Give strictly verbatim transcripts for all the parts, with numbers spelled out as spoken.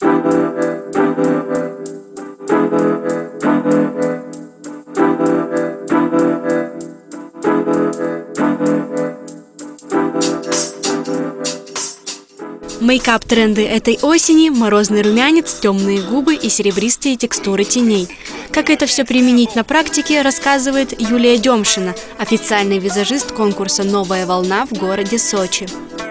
Мейкап-тренды этой осени – морозный румянец, темные губы и серебристые текстуры теней. Как это все применить на практике, рассказывает Юлия Демшина, официальный визажист конкурса «Новая волна» в городе Сочи.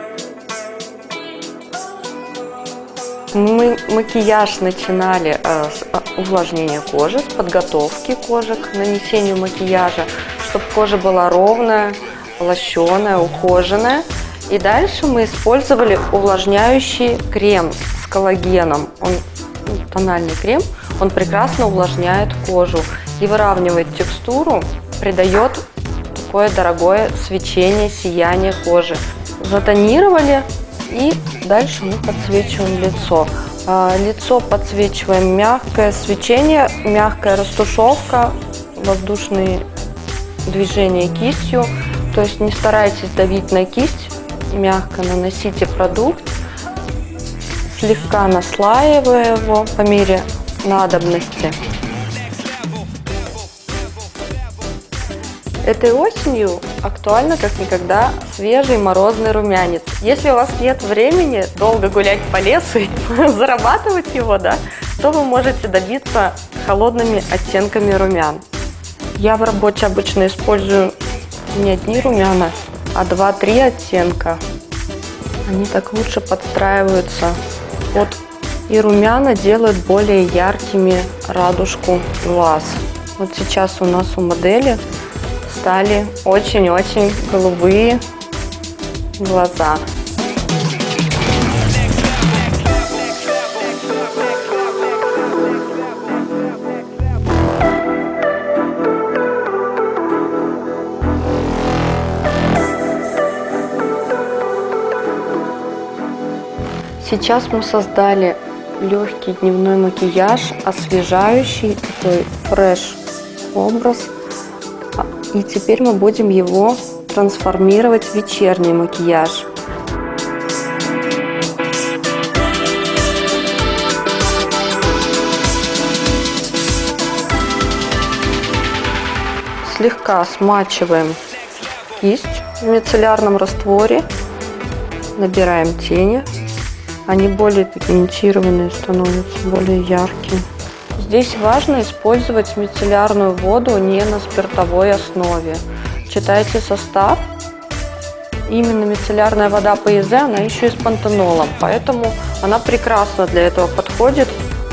Мы макияж начинали э, с увлажнения кожи, с подготовки кожи к нанесению макияжа, чтобы кожа была ровная, лощеная, ухоженная. И дальше мы использовали увлажняющий крем с коллагеном. Он ну, тональный крем, он прекрасно увлажняет кожу и выравнивает текстуру, придает такое дорогое свечение, сияние кожи. Затонировали и дальше мы подсвечиваем лицо. Лицо подсвечиваем мягкое свечение, мягкая растушевка, воздушные движения кистью. То есть не старайтесь давить на кисть, мягко наносите продукт, слегка наслаивая его по мере надобности. Этой осенью актуально как никогда свежий морозный румянец. Если у вас нет времени долго гулять по лесу и зарабатывать его, да, то вы можете добиться холодными оттенками румян. Я в работе обычно использую не одни румяна, а два-три оттенка. Они так лучше подстраиваются под и румяна делают более яркими радужку глаз. Вот сейчас у нас у модели стали очень-очень голубые глаза. Сейчас мы создали легкий дневной макияж, освежающий, такой фреш образ. И теперь мы будем его трансформировать в вечерний макияж. Слегка смачиваем кисть в мицеллярном растворе, набираем тени. Они более пигментированные становятся, более яркие. Здесь важно использовать мицеллярную воду не на спиртовой основе. Читайте состав. Именно мицеллярная вода пэ е зэ, она еще и с пантенолом, поэтому она прекрасно для этого подходит.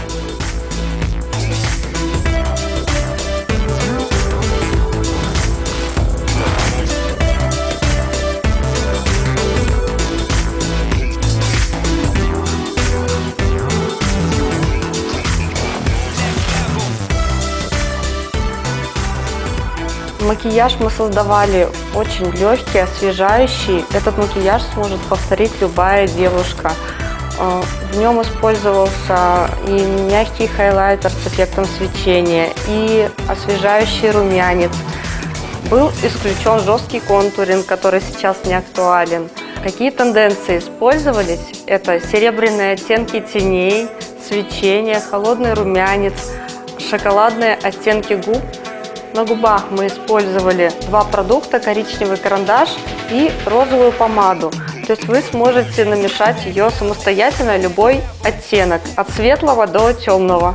Макияж мы создавали очень легкий, освежающий. Этот макияж сможет повторить любая девушка. В нем использовался и мягкий хайлайтер с эффектом свечения, и освежающий румянец. Был исключен жесткий контуринг, который сейчас не актуален. Какие тенденции использовались? Это серебряные оттенки теней, свечение, холодный румянец, шоколадные оттенки губ. На губах мы использовали два продукта: коричневый карандаш и розовую помаду. То есть вы сможете намешать ее самостоятельно, любой оттенок, от светлого до темного.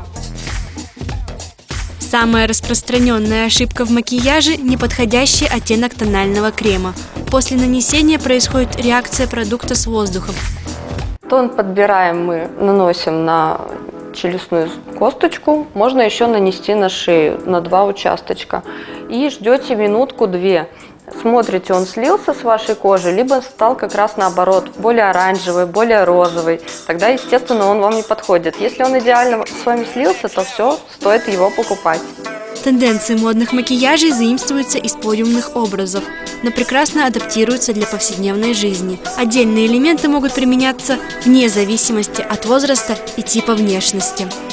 Самая распространенная ошибка в макияже – неподходящий оттенок тонального крема. После нанесения происходит реакция продукта с воздухом. Тон подбираем мы, наносим на челюстную косточку, можно еще нанести на шею, на два участочка. И ждете минутку-две. Смотрите, он слился с вашей кожи, либо стал как раз наоборот, более оранжевый, более розовый. Тогда, естественно, он вам не подходит. Если он идеально с вами слился, то все, стоит его покупать. Тенденции модных макияжей заимствуются из подиумных образов, но прекрасно адаптируются для повседневной жизни. Отдельные элементы могут применяться вне зависимости от возраста и типа внешности.